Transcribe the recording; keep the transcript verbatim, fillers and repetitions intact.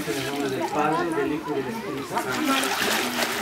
nel nome del Padre, dell'Hijo e dello Spirito Santo.